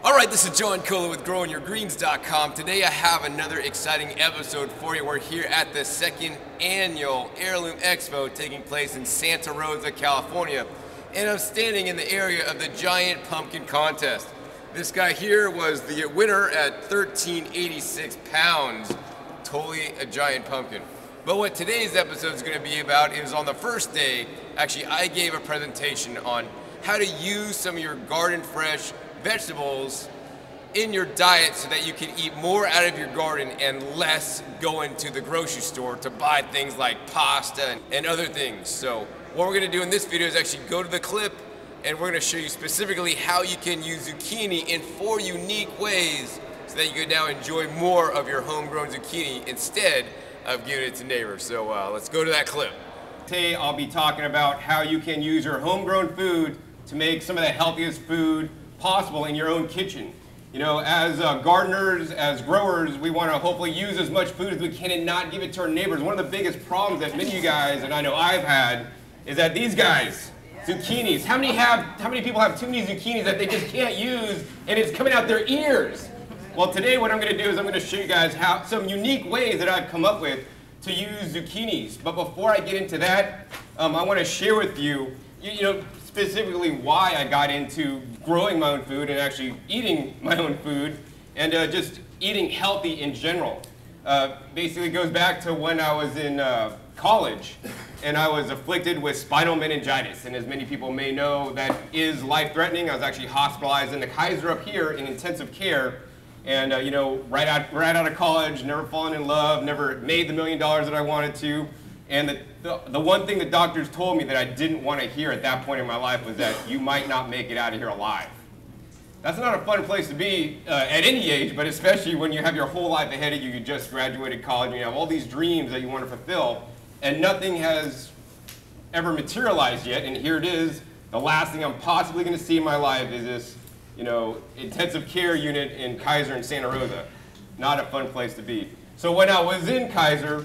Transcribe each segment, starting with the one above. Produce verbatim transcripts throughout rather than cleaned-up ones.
All right, this is John Cola with growing your greens dot com. Today I have another exciting episode for you. We're here at the second annual Heirloom Expo taking place in Santa Rosa, California. And I'm standing in the area of the giant pumpkin contest. This guy here was the winner at thirteen eighty-six pounds. Totally a giant pumpkin. But what today's episode is going to be about is on the first day, actually I gave a presentation on how to use some of your garden fresh vegetables in your diet so that you can eat more out of your garden and less going to the grocery store to buy things like pasta and, and other things. So what we're going to do in this video is actually go to the clip and we're going to show you specifically how you can use zucchini in four unique ways so that you can now enjoy more of your homegrown zucchini instead of giving it to neighbors. So uh, let's go to that clip. Today I'll be talking about how you can use your homegrown food to make some of the healthiest food possible in your own kitchen. You know, as uh, gardeners, as growers, we want to hopefully use as much food as we can and not give it to our neighbors. One of the biggest problems that many of you guys, and I know I've had, is that these guys, zucchinis, how many have, how many people have too many zucchinis that they just can't use and it's coming out their ears? Well, today what I'm going to do is I'm going to show you guys how some unique ways that I've come up with to use zucchinis. But before I get into that, um, I want to share with you, you, you know, specifically why I got into growing my own food and actually eating my own food and uh, just eating healthy in general. Uh, basically goes back to when I was in uh, college and I was afflicted with spinal meningitis, and as many people may know, that is life-threatening. I was actually hospitalized in the Kaiser up here in intensive care, and uh, you know, right out, right out of college, never fallen in love, never made the million dollars that I wanted to. And the, the, the one thing the doctors told me that I didn't want to hear at that point in my life was that you might not make it out of here alive. That's not a fun place to be uh, at any age, but especially when you have your whole life ahead of you. You just graduated college and you have all these dreams that you want to fulfill, and nothing has ever materialized yet. And here it is, the last thing I'm possibly going to see in my life is this, you know, intensive care unit in Kaiser in Santa Rosa. Not a fun place to be. So when I was in Kaiser,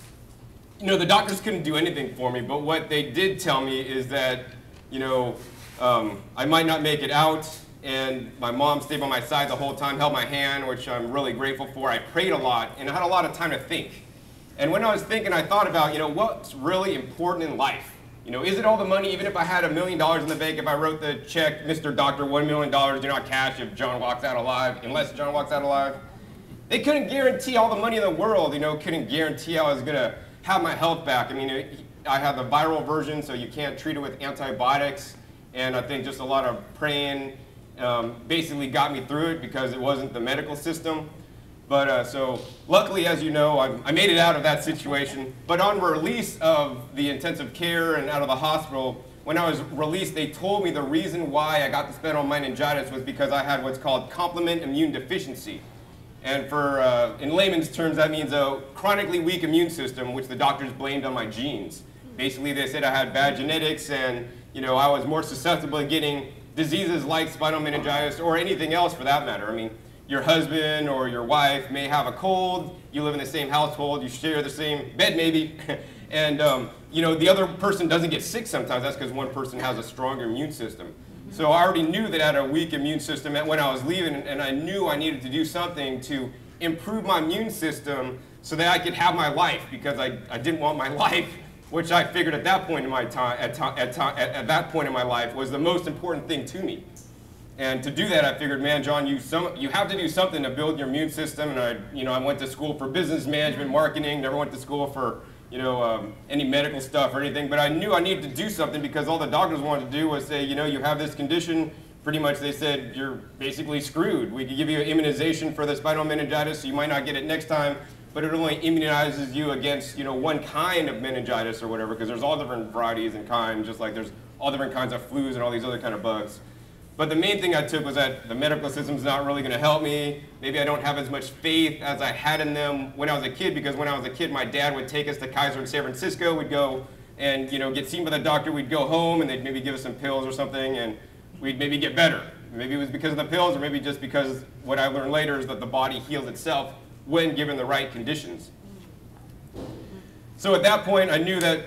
you know, the doctors couldn't do anything for me, but what they did tell me is that, you know, um, I might not make it out, and my mom stayed by my side the whole time, held my hand, which I'm really grateful for. I prayed a lot, and I had a lot of time to think. And when I was thinking, I thought about, you know, what's really important in life? You know, is it all the money? Even if I had a million dollars in the bank, if I wrote the check, Mister Doctor, one million dollars, do not cash if John walks out alive, unless John walks out alive. They couldn't guarantee all the money in the world, you know, couldn't guarantee I was going to have my health back. I mean, I have the viral version, so you can't treat it with antibiotics, and I think just a lot of praying um, basically got me through it because it wasn't the medical system. But uh, so luckily, as you know, I, I made it out of that situation. But on release of the intensive care and out of the hospital, when I was released, they told me the reason why I got the spinal meningitis was because I had what's called complement immune deficiency. And for, uh, in layman's terms, that means a chronically weak immune system, which the doctors blamed on my genes. Basically, they said I had bad genetics and, you know, I was more susceptible to getting diseases like spinal meningitis or anything else for that matter. I mean, your husband or your wife may have a cold, you live in the same household, you share the same bed maybe, and, um, you know, the other person doesn't get sick sometimes. That's because one person has a stronger immune system. So I already knew that I had a weak immune system when I was leaving, and I knew I needed to do something to improve my immune system so that I could have my life, because I, I didn't want my life, which I figured at that point in my time, at, at, at, at that point in my life was the most important thing to me. And to do that, I figured, man, John, you some you have to do something to build your immune system. And I, you know, I went to school for business management, marketing. Never went to school for, you know, um, any medical stuff or anything, but I knew I needed to do something because all the doctors wanted to do was say, you know, you have this condition. Pretty much they said, you're basically screwed. We could give you an immunization for the spinal meningitis, so you might not get it next time, but it only immunizes you against, you know, one kind of meningitis or whatever, because there's all different varieties and kinds, just like there's all different kinds of flus and all these other kind of bugs. But the main thing I took was that the medical system's not really going to help me. Maybe I don't have as much faith as I had in them when I was a kid, because when I was a kid, my dad would take us to Kaiser in San Francisco. We'd go and, you know, get seen by the doctor. We'd go home and they'd maybe give us some pills or something, and we'd maybe get better. Maybe it was because of the pills, or maybe just because what I learned later is that the body heals itself when given the right conditions. So at that point, I knew that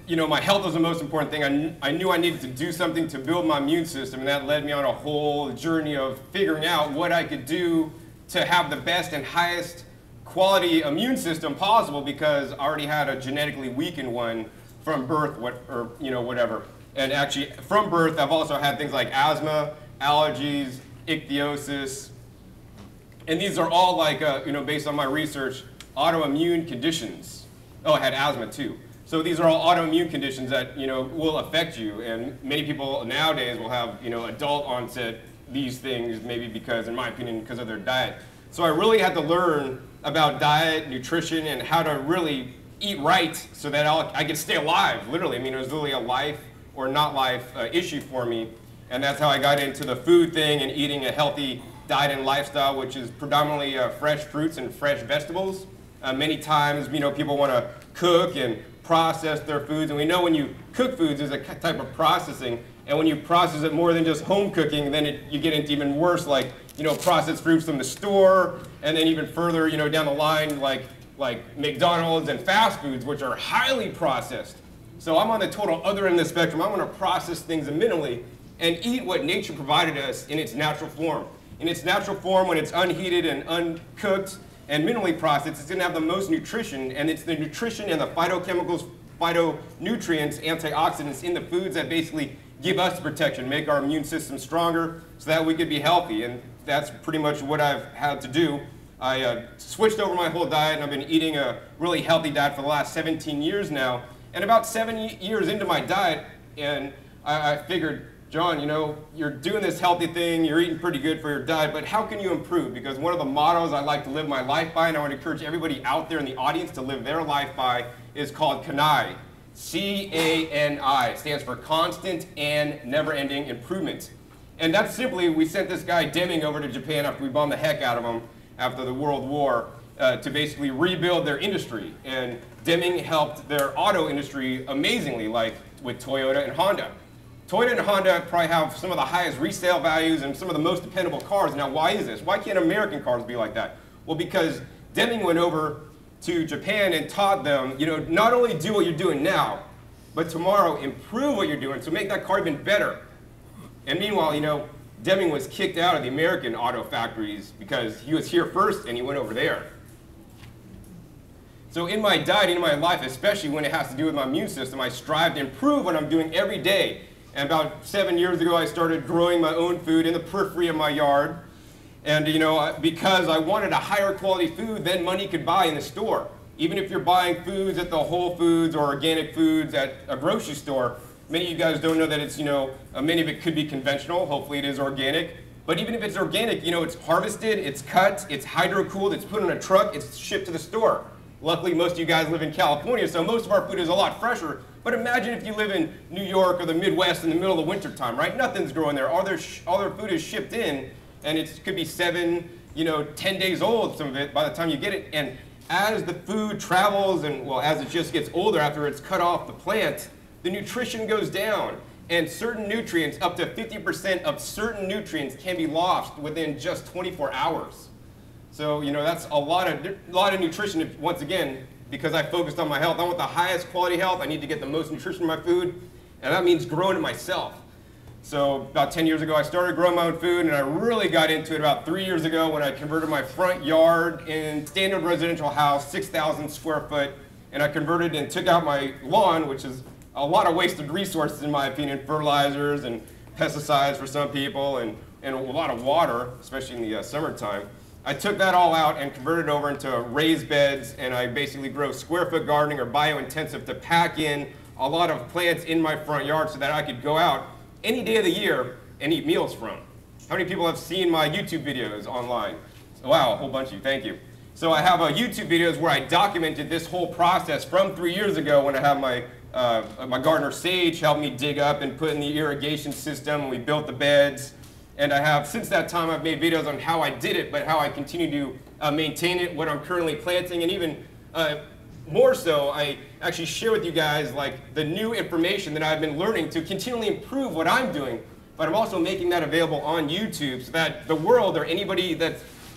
you know, my health was the most important thing. I, kn I knew I needed to do something to build my immune system, and that led me on a whole journey of figuring out what I could do to have the best and highest quality immune system possible, because I already had a genetically weakened one from birth, what, or you know, whatever. And actually, from birth, I've also had things like asthma, allergies, ichthyosis, and these are all like, uh, you know, based on my research, autoimmune conditions. Oh, I had asthma too. So these are all autoimmune conditions that, you know, will affect you, and many people nowadays will have, you know, adult onset these things, maybe because, in my opinion, because of their diet. So I really had to learn about diet, nutrition, and how to really eat right so that I'll, I could stay alive, literally. I mean, it was really a life or not life uh, issue for me, and that's how I got into the food thing and eating a healthy diet and lifestyle, which is predominantly uh, fresh fruits and fresh vegetables. Uh, many times, you know, people want to cook and process their foods, and we know when you cook foods, there's a type of processing, and when you process it more than just home cooking, then it, you get into even worse, like, you know, processed fruits from the store, and then even further, you know, down the line, like, like McDonald's and fast foods, which are highly processed. So I'm on the total other end of the spectrum. I want to process things minimally and eat what nature provided us in its natural form. In its natural form, when it's unheated and uncooked and minimally processed, it's going to have the most nutrition, and it's the nutrition and the phytochemicals, phytonutrients, antioxidants in the foods that basically give us protection, make our immune system stronger so that we could be healthy. And that's pretty much what I've had to do. I uh, switched over my whole diet, and I've been eating a really healthy diet for the last seventeen years now. And about seven years into my diet, and I, I figured, John, you know, you're doing this healthy thing, you're eating pretty good for your diet, but how can you improve? Because one of the mottos I like to live my life by, and I want to encourage everybody out there in the audience to live their life by, is called C A N I. C A N I. It stands for constant and never-ending improvement. And that's simply, we sent this guy Deming over to Japan after we bombed the heck out of him after the World War uh, to basically rebuild their industry. And Deming helped their auto industry amazingly, like with Toyota and Honda. Toyota and Honda probably have some of the highest resale values and some of the most dependable cars. Now, why is this? Why can't American cars be like that? Well, because Deming went over to Japan and taught them, you know, not only do what you're doing now, but tomorrow improve what you're doing, so make that car even better. And meanwhile, you know, Deming was kicked out of the American auto factories because he was here first and he went over there. So in my diet, in my life, especially when it has to do with my immune system, I strive to improve what I'm doing every day. And about seven years ago, I started growing my own food in the periphery of my yard. And, you know, because I wanted a higher quality food than money could buy in the store. Even if you're buying foods at the Whole Foods or organic foods at a grocery store, many of you guys don't know that it's, you know, uh, many of it could be conventional. Hopefully it is organic. But even if it's organic, you know, it's harvested, it's cut, it's hydro-cooled, it's put on a truck, it's shipped to the store. Luckily, most of you guys live in California, so most of our food is a lot fresher. But imagine if you live in New York or the Midwest in the middle of the winter time, right? Nothing's growing there. All their, sh all their food is shipped in, and it could be seven, you know, ten days old, some of it, by the time you get it. And as the food travels, and well, as it just gets older after it's cut off the plant, the nutrition goes down. And certain nutrients, up to fifty percent of certain nutrients, can be lost within just twenty-four hours. So, you know, that's a lot of, a lot of nutrition. If, once again, because I focused on my health, I want the highest quality health. I need to get the most nutrition in my food, and that means growing it myself. So about ten years ago, I started growing my own food, and I really got into it about three years ago when I converted my front yard in standard residential house, six thousand square foot, and I converted and took out my lawn, which is a lot of wasted resources in my opinion, fertilizers and pesticides for some people, and, and a lot of water, especially in the uh, summertime. I took that all out and converted it over into raised beds, and I basically grow square foot gardening or bio-intensive to pack in a lot of plants in my front yard so that I could go out any day of the year and eat meals from. How many people have seen my YouTube videos online? Wow, a whole bunch of you, thank you. So I have uh, YouTube videos where I documented this whole process from three years ago when I had my, uh, my gardener Sage help me dig up and put in the irrigation system, and we built the beds. And I have, since that time, I've made videos on how I did it, but how I continue to uh, maintain it, what I'm currently planting, and even uh, more so, I actually share with you guys like the new information that I've been learning to continually improve what I'm doing. But I'm also making that available on YouTube so that the world or anybody that's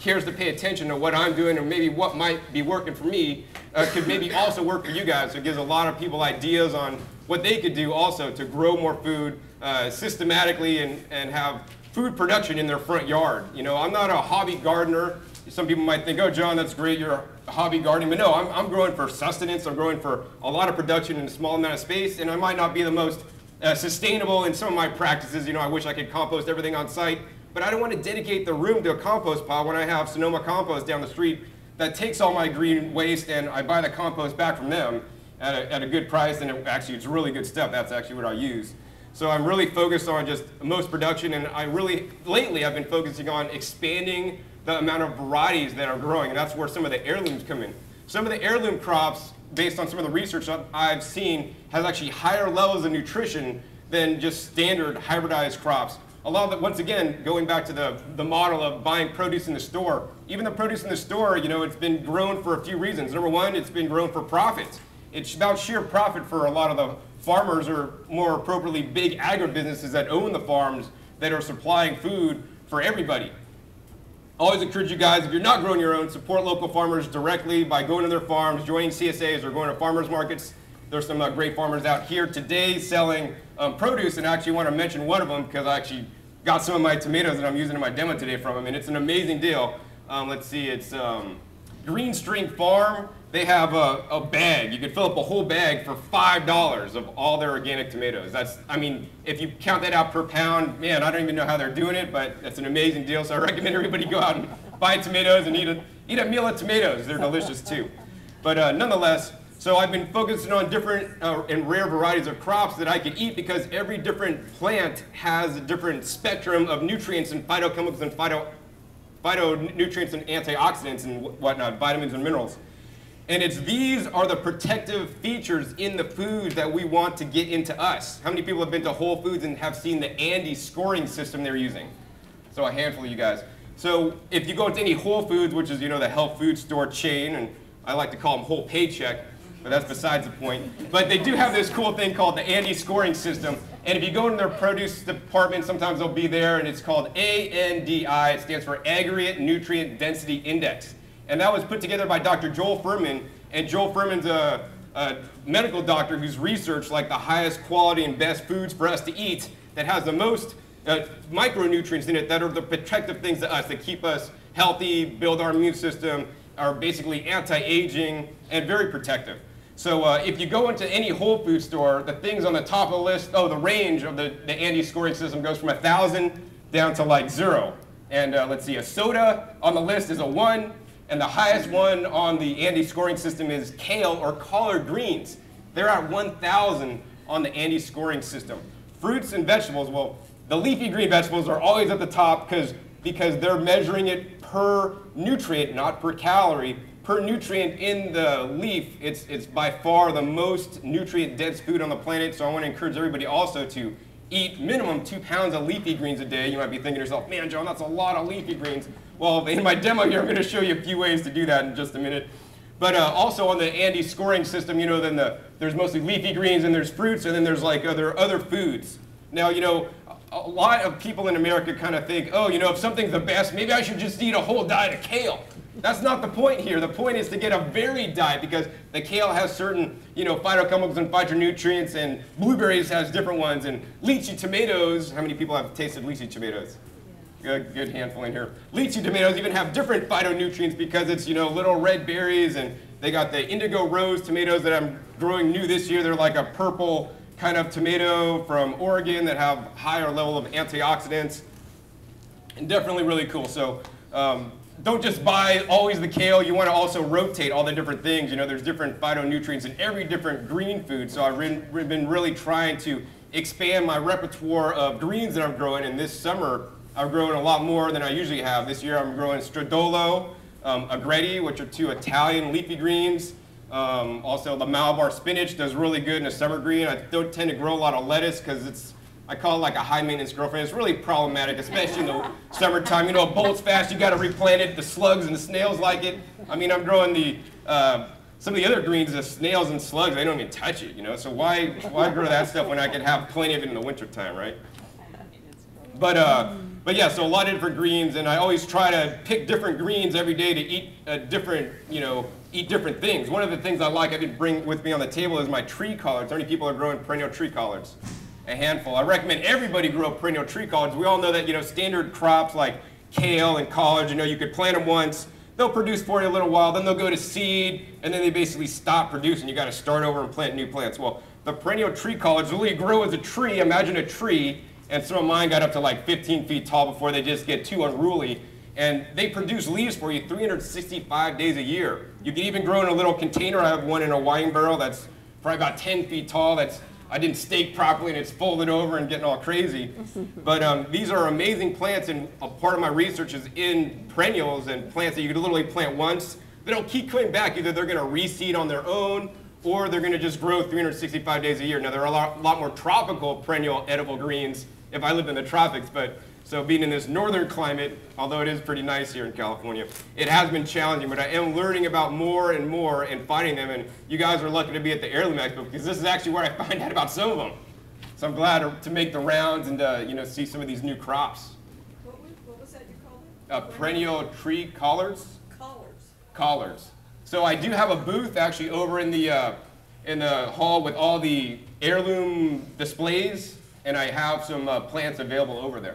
cares to pay attention to what I'm doing or maybe what might be working for me uh, could maybe also work for you guys. So it gives a lot of people ideas on what they could do also to grow more food uh, systematically and, and have food production in their front yard. You know, I'm not a hobby gardener. Some people might think, oh, John, that's great, you're a hobby gardening. But no, I'm, I'm growing for sustenance. I'm growing for a lot of production in a small amount of space. And I might not be the most uh, sustainable in some of my practices. You know, I wish I could compost everything on site. But I don't want to dedicate the room to a compost pile when I have Sonoma Compost down the street that takes all my green waste and I buy the compost back from them at a, at a good price. And it, actually, it's really good stuff. That's actually what I use. So I'm really focused on just most production. And I really, lately, I've been focusing on expanding the amount of varieties that are growing, and that's where some of the heirlooms come in. Some of the heirloom crops, based on some of the research I've seen, has actually higher levels of nutrition than just standard hybridized crops. A lot of it, once again, going back to the, the model of buying produce in the store, even the produce in the store, you know, it's been grown for a few reasons. Number one, it's been grown for profits. It's about sheer profit for a lot of the farmers, or more appropriately, big agribusinesses that own the farms that are supplying food for everybody. Always encourage you guys, if you're not growing your own, support local farmers directly by going to their farms, joining C S As, or going to farmers markets. There's some uh, great farmers out here today selling um, produce, and I actually want to mention one of them because I actually got some of my tomatoes that I'm using in my demo today from them, and it's an amazing deal. Um, let's see, it's um, Green String Farm. They have a, a bag. You could fill up a whole bag for five dollars of all their organic tomatoes. That's, I mean, if you count that out per pound, man, I don't even know how they're doing it, but that's an amazing deal. So I recommend everybody go out and buy tomatoes and eat a, eat a meal of tomatoes. They're delicious too. But uh, nonetheless, so I've been focusing on different uh, and rare varieties of crops that I could eat because every different plant has a different spectrum of nutrients and phytochemicals and phyto, phytonutrients and antioxidants and whatnot, vitamins and minerals. And it's these are the protective features in the food that we want to get into us. How many people have been to Whole Foods and have seen the Andy scoring system they're using? So a handful of you guys. So if you go to any Whole Foods, which is, you know, the health food store chain, and I like to call them Whole Paycheck, but that's besides the point. But they do have this cool thing called the Andy scoring system. And if you go into their produce department, sometimes they'll be there, and it's called A N D I. It stands for Aggregate Nutrient Density Index. And that was put together by Doctor Joel Fuhrman. And Joel Fuhrman's a, a medical doctor who's researched like the highest quality and best foods for us to eat that has the most uh, micronutrients in it that are the protective things to us that keep us healthy, build our immune system, are basically anti-aging, and very protective. So uh, if you go into any Whole Food store, the things on the top of the list, oh, the range of the, the Andy scoring system goes from one thousand down to like zero. And uh, let's see, a soda on the list is a one. And the highest one on the Andy scoring system is kale or collard greens. They're at one thousand on the Andy scoring system. Fruits and vegetables, well, the leafy green vegetables are always at the top because because they're measuring it per nutrient, not per calorie. Per nutrient in the leaf, it's, it's by far the most nutrient-dense food on the planet. So I want to encourage everybody also to eat minimum two pounds of leafy greens a day. You might be thinking to yourself, man, John, that's a lot of leafy greens. Well, in my demo here, I'm going to show you a few ways to do that in just a minute. But uh, also on the Andy scoring system, you know, then the, there's mostly leafy greens and there's fruits and then there's like other, other foods. Now, you know, a lot of people in America kind of think, oh, you know, if something's the best, maybe I should just eat a whole diet of kale. That's not the point here. The point is to get a varied diet because the kale has certain, you know, phytochemicals and phytonutrients, and blueberries has different ones, and lychee tomatoes. How many people have tasted lychee tomatoes? Good, good handful in here. Lychee tomatoes even have different phytonutrients because it's, you know, little red berries, and they got the indigo rose tomatoes that I'm growing new this year. They're like a purple kind of tomato from Oregon that have higher level of antioxidants, and definitely really cool. So um, don't just buy always the kale. You want to also rotate all the different things. You know, there's different phytonutrients in every different green food. So I've been really trying to expand my repertoire of greens that I'm growing, and this summer I've grown a lot more than I usually have. This year I'm growing stradolo, um, agretti, which are two Italian leafy greens. Um, also the Malabar spinach does really good in a summer green. I don't tend to grow a lot of lettuce because it's, I call it like a high maintenance girlfriend. It's really problematic, especially in the summertime. You know, it bolts fast, you gotta replant it, the slugs and the snails like it. I mean, I'm growing the, uh, some of the other greens, the snails and slugs, they don't even touch it, you know? So why, why grow that stuff when I can have plenty of it in the wintertime, right? But uh, but yeah, so a lot of different greens, and I always try to pick different greens every day to eat uh, different, you know, eat different things. One of the things I like I did bring with me on the table is my tree collards. How many people are growing perennial tree collards? A handful. I recommend everybody grow perennial tree collards. We all know that, you know, standard crops like kale and collards, you know, you could plant them once, they'll produce for you a little while, then they'll go to seed, and then they basically stop producing. You got to start over and plant new plants. Well, the perennial tree collards really grow as a tree. Imagine a tree, and some of mine got up to like fifteen feet tall before they just get too unruly. And they produce leaves for you three hundred sixty-five days a year. You can even grow in a little container. I have one in a wine barrel that's probably about ten feet tall. That's I didn't stake properly, and it's folded over and getting all crazy. But um, these are amazing plants, and a part of my research is in perennials and plants that you could literally plant once. They don't keep coming back. Either they're going to reseed on their own, or they're going to just grow three hundred sixty-five days a year. Now, there are a lot, lot more tropical perennial edible greens if I lived in the tropics, but so being in this northern climate, although it is pretty nice here in California, it has been challenging, but I am learning about more and more and finding them, and you guys are lucky to be at the Heirloom Expo because this is actually where I find out about some of them. So I'm glad to, to make the rounds and uh, you know, see some of these new crops. What was, what was that you called it? Uh, perennial tree collards. Collards. Collards. So I do have a booth actually over in the, uh, in the hall with all the heirloom displays, and I have some uh, plants available over there.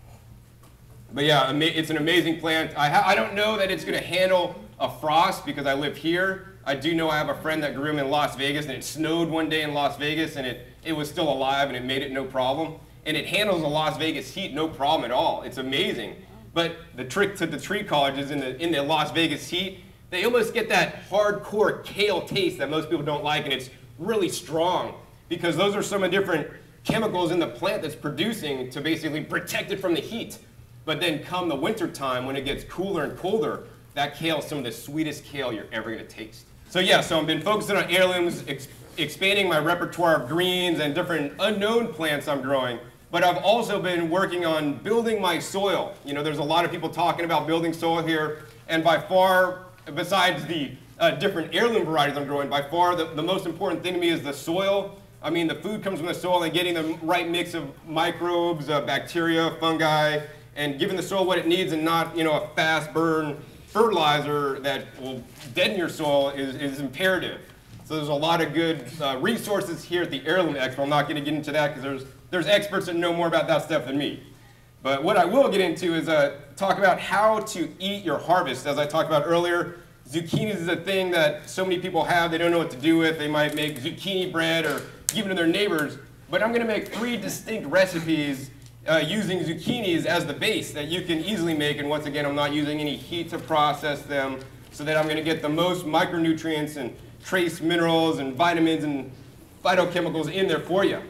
But yeah, it's an amazing plant. I, ha I don't know that it's going to handle a frost because I live here. I do know I have a friend that grew them in Las Vegas, and it snowed one day in Las Vegas, and it, it was still alive, and it made it no problem. And it handles the Las Vegas heat no problem at all. It's amazing. But the trick to the tree collards is in the, in the Las Vegas heat, they almost get that hardcore kale taste that most people don't like, and it's really strong because those are some of the different chemicals in the plant that's producing to basically protect it from the heat. But then come the winter time when it gets cooler and colder, that kale is some of the sweetest kale you're ever going to taste. So yeah, so I've been focusing on heirlooms, ex expanding my repertoire of greens and different unknown plants I'm growing. But I've also been working on building my soil. You know, there's a lot of people talking about building soil here, and by far, besides the uh, different heirloom varieties I'm growing, by far the, the most important thing to me is the soil. I mean, the food comes from the soil, and getting the right mix of microbes, uh, bacteria, fungi, and giving the soil what it needs and not, you know, a fast burn fertilizer that will deaden your soil is, is imperative. So there's a lot of good uh, resources here at the Heirloom Expo. I'm not going to get into that because there's, there's experts that know more about that stuff than me. But what I will get into is uh, talk about how to eat your harvest. As I talked about earlier, zucchinis is a thing that so many people have. They don't know what to do with. They might make zucchini bread or give it to their neighbors. But I'm going to make three distinct recipes Uh, using zucchinis as the base that you can easily make, and once again I'm not using any heat to process them, so that I'm going to get the most micronutrients and trace minerals and vitamins and phytochemicals in there for you.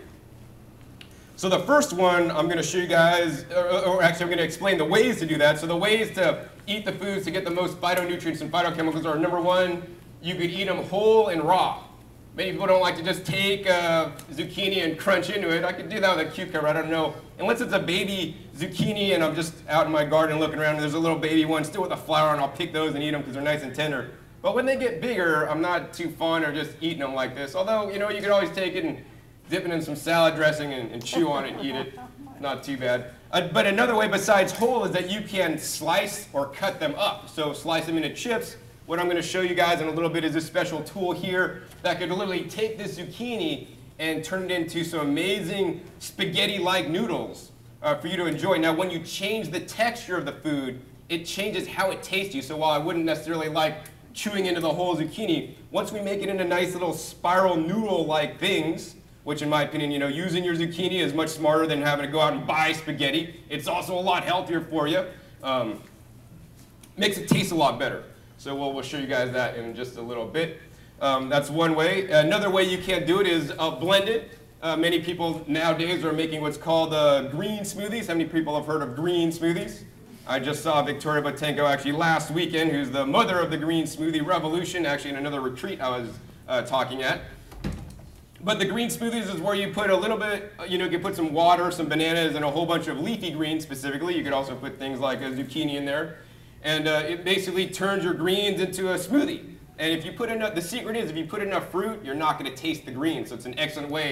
So the first one I'm going to show you guys, or, or actually I'm going to explain the ways to do that. So the ways to eat the foods to get the most phytonutrients and phytochemicals are, number one, you could eat them whole and raw. Many people don't like to just take uh, zucchini and crunch into it. I could do that with a cucumber, I don't know. Unless it's a baby zucchini and I'm just out in my garden looking around and there's a little baby one still with a flower, and I'll pick those and eat them because they're nice and tender. But when they get bigger, I'm not too fond of just eating them like this. Although, you know, you could always take it and dip it in some salad dressing and, and chew on it and eat it. Not too bad. Uh, but another way besides whole is that you can slice or cut them up. So slice them into chips. What I'm going to show you guys in a little bit is this special tool here that could literally take this zucchini and turn it into some amazing spaghetti-like noodles uh, for you to enjoy. Now, when you change the texture of the food, it changes how it tastes to you. So while I wouldn't necessarily like chewing into the whole zucchini, once we make it into nice little spiral noodle-like things, which in my opinion, you know, using your zucchini is much smarter than having to go out and buy spaghetti. It's also a lot healthier for you. Um, makes it taste a lot better. So we'll, we'll show you guys that in just a little bit. Um, that's one way. Another way you can do it is uh, blend it. Uh, many people nowadays are making what's called uh, green smoothies. How many people have heard of green smoothies? I just saw Victoria Botenko actually last weekend, who's the mother of the green smoothie revolution, actually in another retreat I was uh, talking at. But the green smoothies is where you put a little bit, you know, you can put some water, some bananas, and a whole bunch of leafy greens specifically. You could also put things like a zucchini in there. And uh, it basically turns your greens into a smoothie. And if you put enough, the secret is if you put enough fruit, you're not going to taste the greens. So it's an excellent way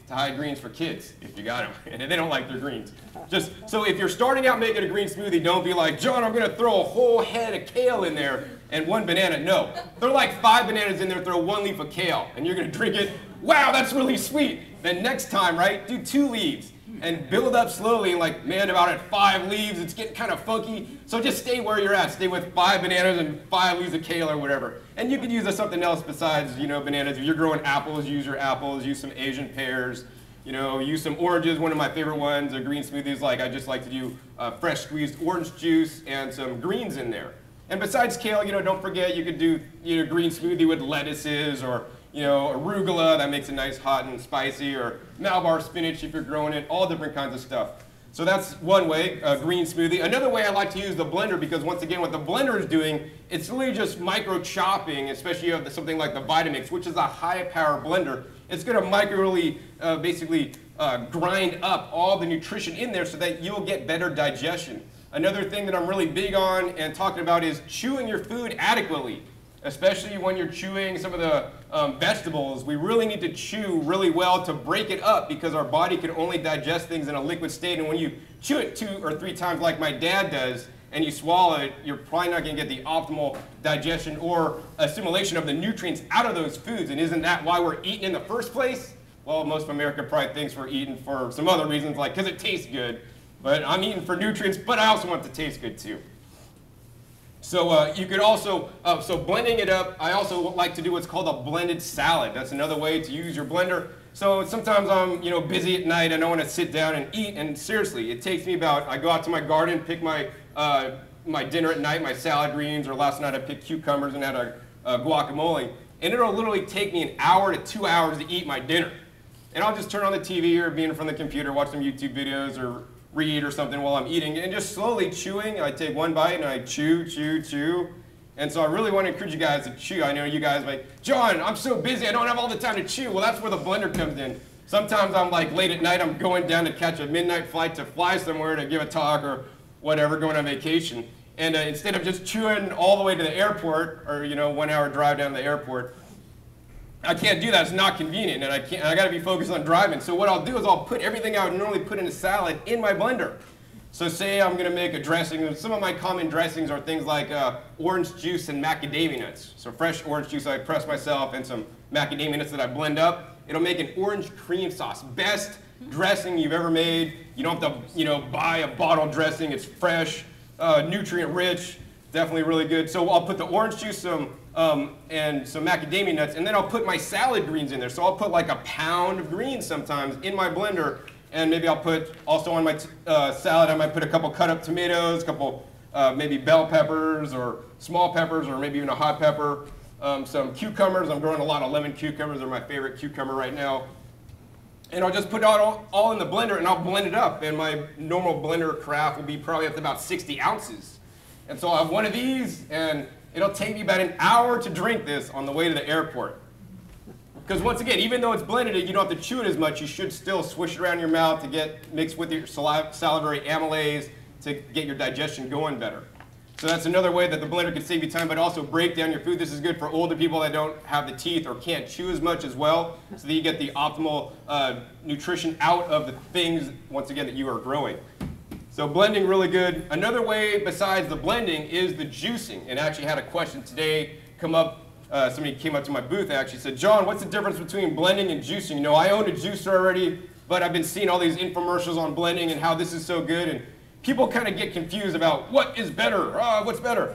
to hide greens for kids if you got them, and they don't like their greens. Just so if you're starting out making a green smoothie, don't be like, John, I'm gonna throw a whole head of kale in there and one banana. No, throw like five bananas in there, throw one leaf of kale, and you're gonna drink it. Wow, that's really sweet. Then next time, right, do two leaves and build up slowly. And like, man, about at five leaves, it's getting kind of funky. So just stay where you're at. Stay with five bananas and five leaves of kale or whatever. And you could use something else besides, you know, bananas. If you're growing apples, use your apples. Use some Asian pears. You know, use some oranges. One of my favorite ones, a green smoothies. Like I just like to do uh, fresh squeezed orange juice and some greens in there. And besides kale, you know, don't forget you could do you know green smoothie with lettuces or you know arugula that makes it nice, hot and spicy, or Malabar spinach if you're growing it. All different kinds of stuff. So that's one way, a green smoothie. Another way I like to use the blender, because once again, what the blender is doing, it's really just micro chopping, especially of something like the Vitamix, which is a high power blender. It's going to microly, uh, basically uh, grind up all the nutrition in there so that you'll get better digestion. Another thing that I'm really big on and talking about is chewing your food adequately, especially when you're chewing some of the um, vegetables. We really need to chew really well to break it up, because our body can only digest things in a liquid state. And when you chew it two or three times like my dad does, and you swallow it, you're probably not going to get the optimal digestion or assimilation of the nutrients out of those foods. And isn't that why we're eating in the first place? Well, most of America probably thinks we're eating for some other reasons, like because it tastes good. But I'm eating for nutrients, but I also want it to taste good too. So uh, you could also, uh, so blending it up, I also like to do what's called a blended salad. That's another way to use your blender. So sometimes I'm, you know, busy at night and I want to sit down and eat, and seriously, it takes me about, I go out to my garden, pick my, uh, my dinner at night, my salad greens, or last night I picked cucumbers and had a, a guacamole, and it'll literally take me an hour to two hours to eat my dinner. And I'll just turn on the T V or be in front of the computer, watch some YouTube videos, or read or something while I'm eating, and just slowly chewing. I take one bite and I chew, chew, chew. And so I really want to encourage you guys to chew. I know you guys are like, John, I'm so busy, I don't have all the time to chew. Well, that's where the blender comes in. Sometimes I'm like late at night, I'm going down to catch a midnight flight to fly somewhere to give a talk or whatever, going on vacation. And uh, instead of just chewing all the way to the airport, or you know, one hour drive down to the airport, I can't do that. It's not convenient, and I can't. I got to be focused on driving. So what I'll do is I'll put everything I would normally put in a salad in my blender. So say I'm going to make a dressing. Some of my common dressings are things like uh, orange juice and macadamia nuts. So fresh orange juice I press myself, and some macadamia nuts that I blend up. It'll make an orange cream sauce. Best dressing you've ever made. You don't have to, you know, buy a bottle dressing. It's fresh, uh, nutrient rich. Definitely really good. So I'll put the orange juice, some um, and some macadamia nuts, and then I'll put my salad greens in there. So I'll put like a pound of greens sometimes in my blender, and maybe I'll put also on my t uh, salad, I might put a couple cut up tomatoes, a couple uh, maybe bell peppers or small peppers, or maybe even a hot pepper, um, some cucumbers. I'm growing a lot of lemon cucumbers. They're my favorite cucumber right now. And I'll just put it all, all in the blender, and I'll blend it up. And my normal blender craft will be probably up to about sixty ounces. And so I'll have one of these, and it'll take me about an hour to drink this on the way to the airport. Because once again, even though it's blended, you don't have to chew it as much. You should still swish it around your mouth to get mixed with your salivary amylase to get your digestion going better. So that's another way that the blender can save you time, but also break down your food. This is good for older people that don't have the teeth or can't chew as much as well, so that you get the optimal uh, nutrition out of the things, once again, that you are growing. So blending, really good. Another way besides the blending is the juicing. And I actually had a question today come up. Uh, somebody came up to my booth and actually said, John, what's the difference between blending and juicing? You know, I own a juicer already, but I've been seeing all these infomercials on blending and how this is so good. And people kind of get confused about what is better, uh, what's better.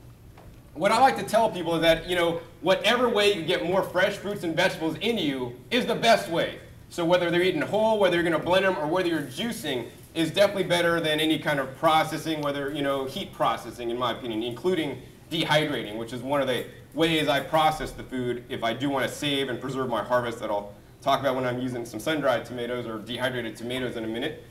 What I like to tell people is that, you know, whatever way you get more fresh fruits and vegetables into you is the best way. So whether they're eaten whole, whether you're going to blend them, or whether you're juicing, is definitely better than any kind of processing, whether, you know, heat processing, in my opinion, including dehydrating, which is one of the ways I process the food if I do want to save and preserve my harvest, that I'll talk about when I'm using some sun-dried tomatoes or dehydrated tomatoes in a minute.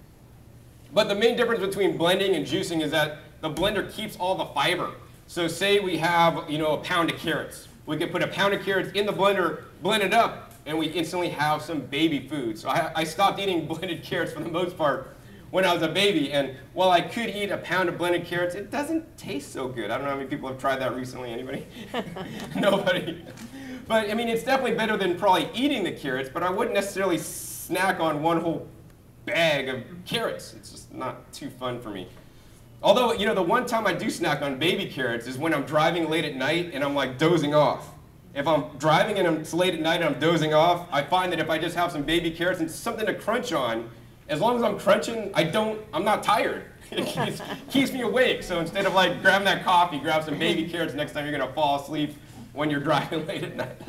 But the main difference between blending and juicing is that the blender keeps all the fiber. So say we have, you know, a pound of carrots. We could put a pound of carrots in the blender, blend it up, and we instantly have some baby food. So I, I stopped eating blended carrots for the most part when I was a baby, and while I could eat a pound of blended carrots, it doesn't taste so good. I don't know how many people have tried that recently. Anybody? Nobody. But I mean, it's definitely better than probably eating the carrots, but I wouldn't necessarily snack on one whole bag of carrots. It's just not too fun for me. Although, you know, the one time I do snack on baby carrots is when I'm driving late at night and I'm like dozing off. If I'm driving and it's late at night and I'm dozing off, I find that if I just have some baby carrots and something to crunch on, as long as I'm crunching, I don't, I'm not tired. It keeps, keeps me awake. So instead of like grabbing that coffee, grab some baby carrots next time you're gonna fall asleep when you're driving late at night.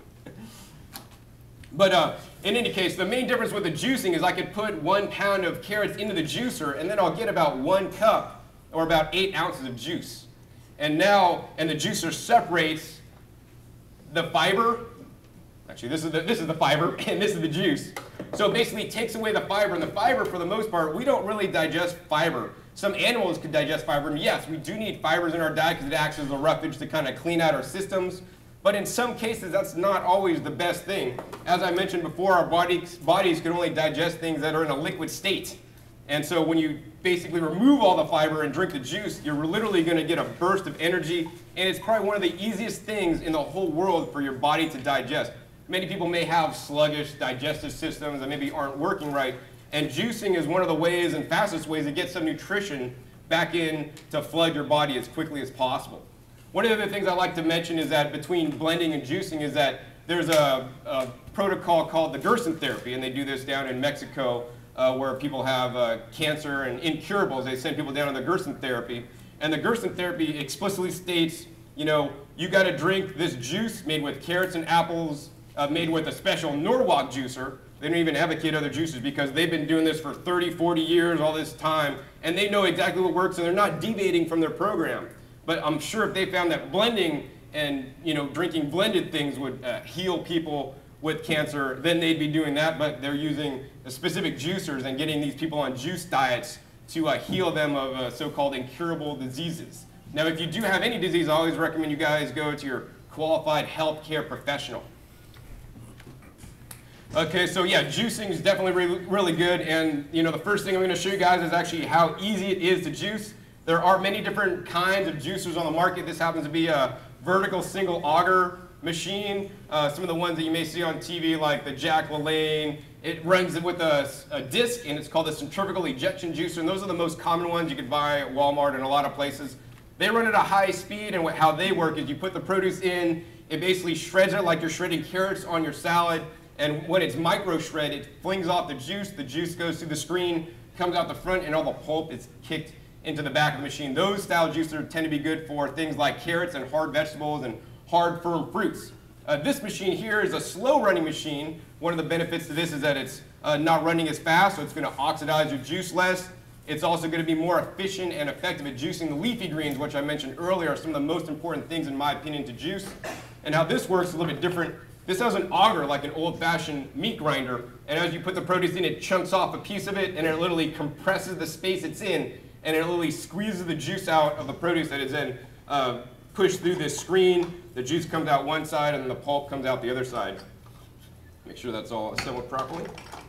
But uh, in any case, the main difference with the juicing is I could put one pound of carrots into the juicer and then I'll get about one cup or about eight ounces of juice. And now, and the juicer separates the fiber. Actually, this is the, this is the fiber and this is the juice. So it basically takes away the fiber, and the fiber, for the most part, we don't really digest fiber. Some animals could digest fiber, and yes, we do need fibers in our diet because it acts as a roughage to kind of clean out our systems. But in some cases, that's not always the best thing. As I mentioned before, our bodies, bodies can only digest things that are in a liquid state. And so when you basically remove all the fiber and drink the juice, you're literally going to get a burst of energy, and it's probably one of the easiest things in the whole world for your body to digest. Many people may have sluggish digestive systems that maybe aren't working right, and juicing is one of the ways and fastest ways to get some nutrition back in to flood your body as quickly as possible. One of the things I like to mention is that between blending and juicing is that there's a, a protocol called the Gerson therapy, and they do this down in Mexico uh, where people have uh, cancer and incurables. They send people down on the Gerson therapy, and the Gerson therapy explicitly states, you know, you got to drink this juice made with carrots and apples, Uh, made with a special Norwalk juicer. They don't even advocate other juices because they've been doing this for thirty, forty years, all this time, and they know exactly what works, and they're not deviating from their program. But I'm sure if they found that blending and, you know, drinking blended things would uh, heal people with cancer, then they'd be doing that, but they're using specific juicers and getting these people on juice diets to uh, heal them of uh, so-called incurable diseases. Now, if you do have any disease, I always recommend you guys go to your qualified healthcare professional. Okay, so yeah, juicing is definitely really, really good, and you know the first thing I'm going to show you guys is actually how easy it is to juice. There are many different kinds of juicers on the market. This happens to be a vertical single auger machine. Uh, some of the ones that you may see on T V, like the Jack LaLanne, it runs with a, a disc, and it's called a centrifugal ejection juicer, and those are the most common ones you can buy at Walmart and a lot of places. They run at a high speed, and what, how they work is you put the produce in, it basically shreds it like you're shredding carrots on your salad. And when it's micro shred, it flings off the juice, the juice goes through the screen, comes out the front, and all the pulp is kicked into the back of the machine. Those style juicers tend to be good for things like carrots and hard vegetables and hard, firm fruits. Uh, this machine here is a slow running machine. One of the benefits to this is that it's uh, not running as fast, so it's going to oxidize your juice less. It's also going to be more efficient and effective at juicing the leafy greens, which I mentioned earlier are some of the most important things, in my opinion, to juice. And how this works is a little bit different. This has an auger like an old-fashioned meat grinder, and as you put the produce in, it chunks off a piece of it, and it literally compresses the space it's in, and it literally squeezes the juice out of the produce that is then uh, pushed through this screen. The juice comes out one side, and then the pulp comes out the other side. Make sure that's all assembled properly.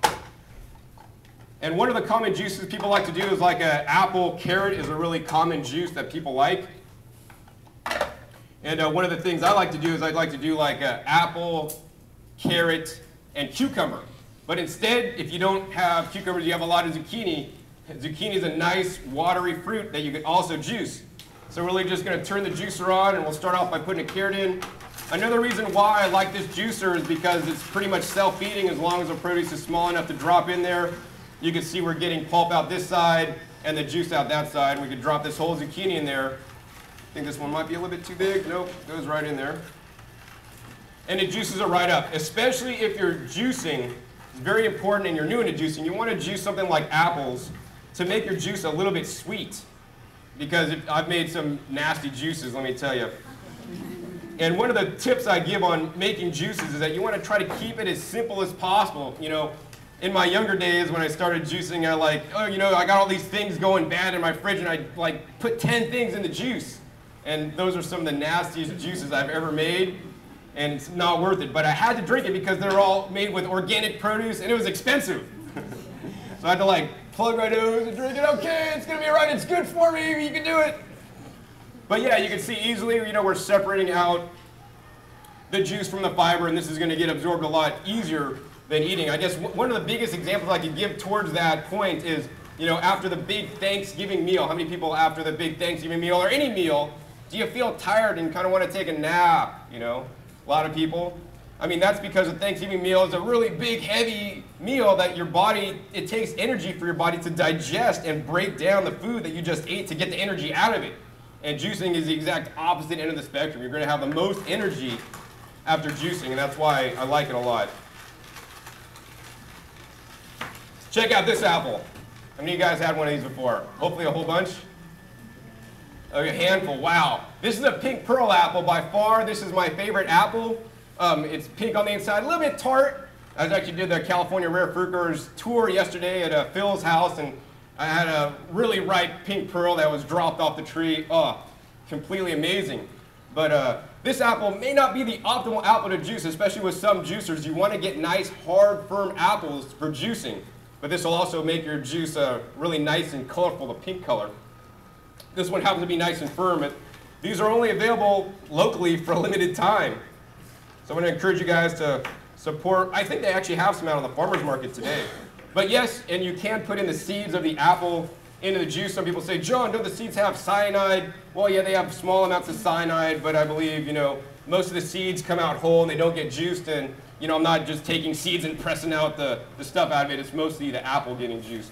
And one of the common juices people like to do is like an apple carrot is a really common juice that people like. And uh, one of the things I like to do is I'd like to do like uh, apple, carrot, and cucumber. But instead, if you don't have cucumbers, you have a lot of zucchini. Zucchini is a nice watery fruit that you can also juice. So we're really just going to turn the juicer on, and we'll start off by putting a carrot in. Another reason why I like this juicer is because it's pretty much self-feeding as long as the produce is small enough to drop in there. You can see we're getting pulp out this side and the juice out that side. We could drop this whole zucchini in there. I think this one might be a little bit too big. Nope, goes right in there. And it juices it right up. Especially if you're juicing, it's very important and you're new into juicing. You want to juice something like apples to make your juice a little bit sweet. Because it, I've made some nasty juices, let me tell you. And one of the tips I give on making juices is that you want to try to keep it as simple as possible. You know, in my younger days when I started juicing, I like, oh, you know, I got all these things going bad in my fridge, and I like put ten things in the juice. And those are some of the nastiest juices I've ever made, and it's not worth it. But I had to drink it because they're all made with organic produce, and it was expensive. So I had to like plug my nose and drink it. Okay, it's gonna be all right. It's good for me. You can do it. But yeah, you can see easily, you know, we're separating out the juice from the fiber, and this is gonna get absorbed a lot easier than eating. I guess one of the biggest examples I could give towards that point is, you know, after the big Thanksgiving meal, how many people after the big Thanksgiving meal or any meal, do you feel tired and kind of want to take a nap, you know? A lot of people. I mean, that's because a Thanksgiving meal is a really big, heavy meal that your body, it takes energy for your body to digest and break down the food that you just ate to get the energy out of it. And juicing is the exact opposite end of the spectrum. You're going to have the most energy after juicing, and that's why I like it a lot. Check out this apple. How many of you guys had one of these before? Hopefully a whole bunch. Oh, a handful. Wow. This is a pink pearl apple by far. This is my favorite apple. Um, it's pink on the inside, a little bit tart. I actually did the California Rare Fruit Growers tour yesterday at uh, Phil's house, and I had a really ripe pink pearl that was dropped off the tree. Oh, completely amazing. But uh, this apple may not be the optimal apple to juice, especially with some juicers. You want to get nice, hard, firm apples for juicing. But this will also make your juice uh, really nice and colorful, the pink color. This one happens to be nice and firm. It, these are only available locally for a limited time. So I'm going to encourage you guys to support. I think they actually have some out on the farmer's market today. But yes, and you can put in the seeds of the apple into the juice. Some people say, John, don't the seeds have cyanide? Well, yeah, they have small amounts of cyanide, but I believe, you know, most of the seeds come out whole and they don't get juiced. And, you know, I'm not just taking seeds and pressing out the, the stuff out of it. It's mostly the apple getting juiced.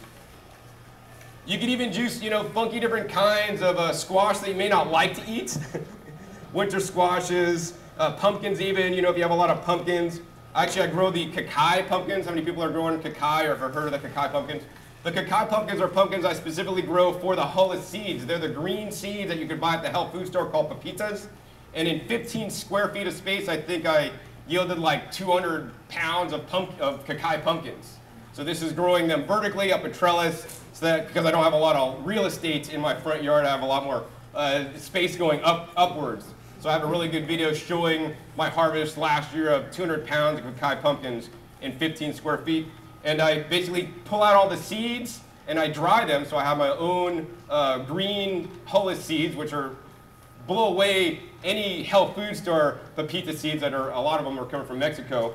You can even juice, you know, funky different kinds of uh, squash that you may not like to eat. Winter squashes. Uh, pumpkins even, you know, if you have a lot of pumpkins. Actually, I grow the Kakai pumpkins. How many people are growing Kakai or have heard of the Kakai pumpkins? The Kakai pumpkins are pumpkins I specifically grow for the hulled seeds. They're the green seeds that you could buy at the health food store called pepitas. And in fifteen square feet of space, I think I yielded like two hundred pounds of, pump, of Kakai pumpkins. So this is growing them vertically up a trellis, so that because I don't have a lot of real estate in my front yard, I have a lot more uh, space going up upwards. So I have a really good video showing my harvest last year of two hundred pounds of Kakai pumpkins in fifteen square feet. And I basically pull out all the seeds and I dry them, so I have my own uh, green hulled seeds, which are blow away any health food store pepita seeds that are, a lot of them are coming from Mexico.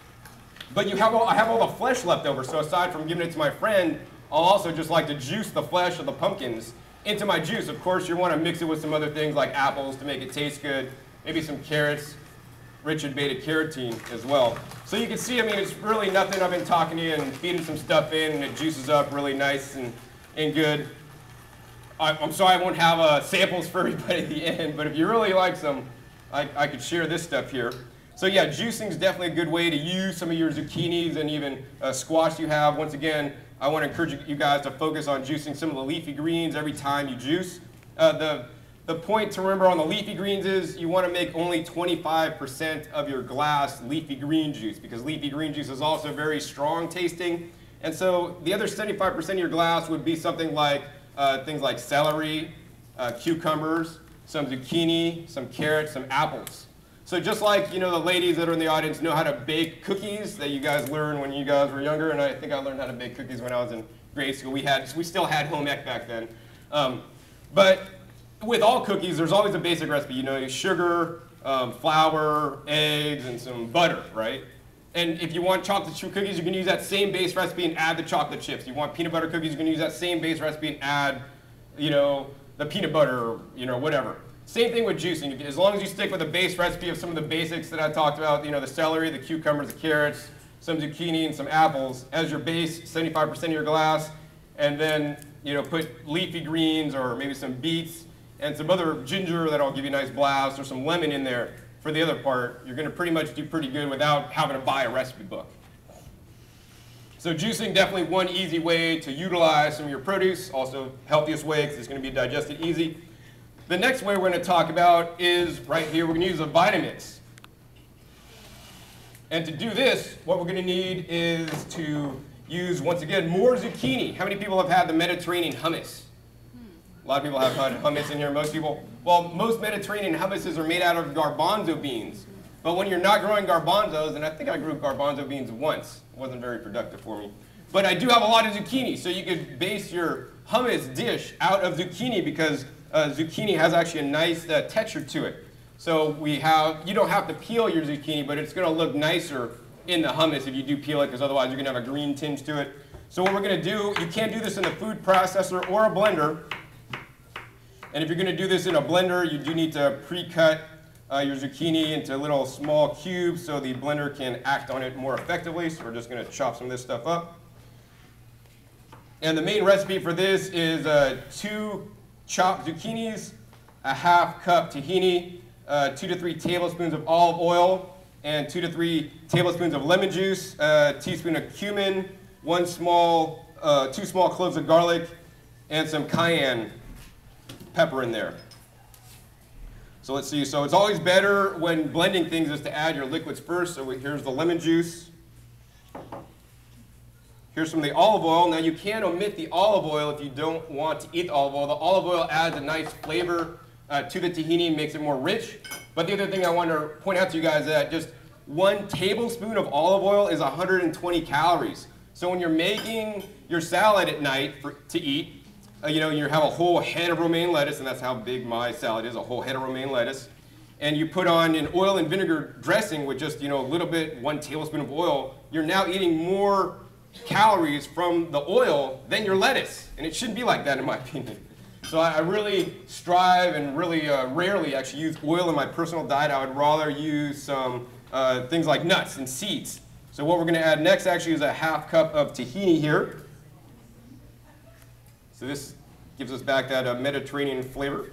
But you have all, I have all the flesh left over, so aside from giving it to my friend, I'll also just like to juice the flesh of the pumpkins into my juice. Of course, you want to mix it with some other things like apples to make it taste good, maybe some carrots, rich in beta carotene as well. So you can see, I mean, it's really nothing. I've been talking to you and feeding some stuff in, and it juices up really nice and, and good. I, I'm sorry I won't have uh, samples for everybody at the end, but if you really like some, I, I could share this stuff here. So yeah, juicing is definitely a good way to use some of your zucchinis and even uh, squash you have. Once again, I want to encourage you guys to focus on juicing some of the leafy greens every time you juice. Uh, the, the point to remember on the leafy greens is you want to make only twenty-five percent of your glass leafy green juice, because leafy green juice is also very strong tasting. And so the other seventy-five percent of your glass would be something like uh, things like celery, uh, cucumbers, some zucchini, some carrots, some apples. So just like, you know, the ladies that are in the audience know how to bake cookies that you guys learned when you guys were younger, and I think I learned how to bake cookies when I was in grade school. We had, we still had home ec back then. Um, but with all cookies, there's always a basic recipe. You know, sugar, um, flour, eggs, and some butter, right? And if you want chocolate chip cookies, you can use that same base recipe and add the chocolate chips. You want peanut butter cookies, you can use that same base recipe and add, you know, the peanut butter, or, you know, whatever. Same thing with juicing. As long as you stick with a base recipe of some of the basics that I talked about, you know, the celery, the cucumbers, the carrots, some zucchini, and some apples as your base, seventy-five percent of your glass, and then, you know, put leafy greens or maybe some beets and some other ginger that'll give you a nice blast, or some lemon in there for the other part, you're going to pretty much do pretty good without having to buy a recipe book. So juicing, definitely one easy way to utilize some of your produce, also healthiest way because it's going to be digested easy. The next way we're going to talk about is right here. We're going to use a Vitamix. And to do this, what we're going to need is to use, once again, more zucchini. How many people have had the Mediterranean hummus? A lot of people have had hummus in here, most people. Well, most Mediterranean hummuses are made out of garbanzo beans. But when you're not growing garbanzos, and I think I grew garbanzo beans once. It wasn't very productive for me. But I do have a lot of zucchini, so you could base your hummus dish out of zucchini, because Uh, zucchini has actually a nice uh, texture to it. So we have, you don't have to peel your zucchini, but it's going to look nicer in the hummus if you do peel it, because otherwise you're going to have a green tinge to it. So what we're going to do, you can't do this in a food processor or a blender. And if you're going to do this in a blender, you do need to pre-cut uh, your zucchini into little small cubes so the blender can act on it more effectively. So we're just going to chop some of this stuff up. And the main recipe for this is uh, two chopped zucchinis, a half cup tahini, uh, two to three tablespoons of olive oil, and two to three tablespoons of lemon juice, a teaspoon of cumin, one small, uh, two small cloves of garlic, and some cayenne pepper in there. So let's see, so it's always better when blending things is to add your liquids first. So here's the lemon juice. Here's some of the olive oil. Now you can omit the olive oil if you don't want to eat the olive oil. The olive oil adds a nice flavor uh, to the tahini, makes it more rich. But the other thing I want to point out to you guys is that just one tablespoon of olive oil is one hundred twenty calories. So when you're making your salad at night for, to eat, uh, you know, you have a whole head of romaine lettuce, and that's how big my salad is, a whole head of romaine lettuce. And you put on an oil and vinegar dressing with just, you know, a little bit, one tablespoon of oil, you're now eating more calories from the oil than your lettuce. And it shouldn't be like that in my opinion. So I, I really strive and really uh, rarely actually use oil in my personal diet. I would rather use some uh, things like nuts and seeds. So what we're going to add next actually is a half cup of tahini here. So this gives us back that uh, Mediterranean flavor.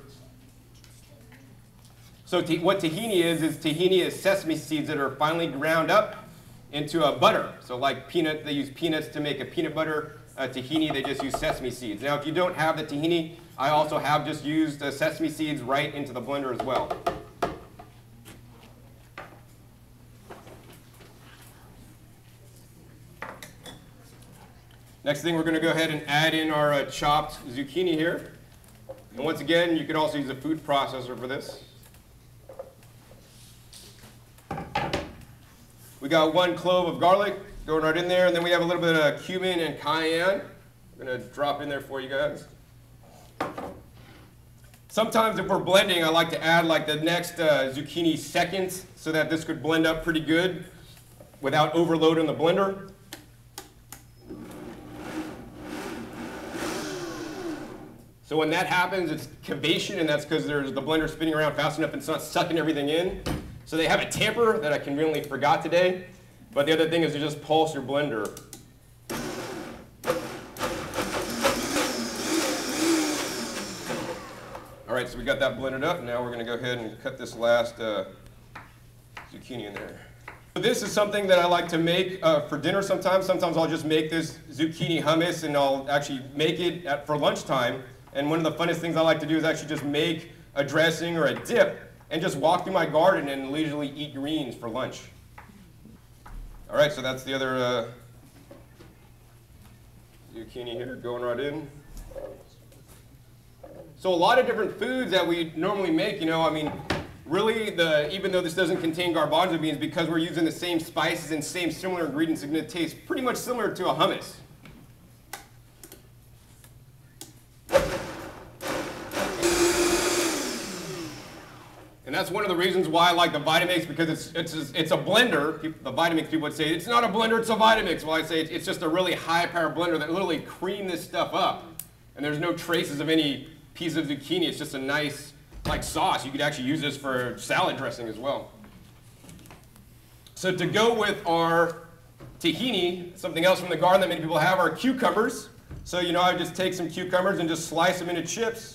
So what tahini is, is tahini is sesame seeds that are finely ground up into a butter. So like peanut, they use peanuts to make a peanut butter. Uh, tahini, they just use sesame seeds. Now if you don't have the tahini, I also have just used uh, sesame seeds right into the blender as well. Next thing, we're going to go ahead and add in our uh, chopped zucchini here. And once again, you could also use a food processor for this. We got one clove of garlic going right in there, and then we have a little bit of cumin and cayenne. I'm going to drop in there for you guys. Sometimes if we're blending, I like to add like the next uh, zucchini second so that this could blend up pretty good without overloading the blender. So when that happens, it's cavation, and that's because there's the blender spinning around fast enough and it's not sucking everything in. So they have a tamper that I conveniently forgot today. But the other thing is to just pulse your blender. All right, so we got that blended up. Now we're going to go ahead and cut this last uh, zucchini in there. So this is something that I like to make uh, for dinner sometimes. Sometimes I'll just make this zucchini hummus, and I'll actually make it at, for lunchtime. And one of the funnest things I like to do is actually just make a dressing or a dip and just walk through my garden and leisurely eat greens for lunch. All right, so that's the other uh, zucchini here going right in. So a lot of different foods that we normally make, you know, I mean, really, the, even though this doesn't contain garbanzo beans, because we're using the same spices and same similar ingredients, it's going to taste pretty much similar to a hummus. And that's one of the reasons why I like the Vitamix, because it's, it's, it's a blender. The Vitamix people would say, it's not a blender, it's a Vitamix. Well, I say it's just a really high-power blender that literally cream this stuff up. And there's no traces of any piece of zucchini. It's just a nice, like, sauce. You could actually use this for salad dressing as well. So to go with our tahini, something else from the garden that many people have are cucumbers. So, you know, I just take some cucumbers and just slice them into chips.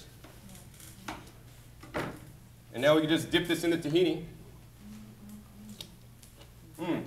And now we can just dip this in the tahini. Mm.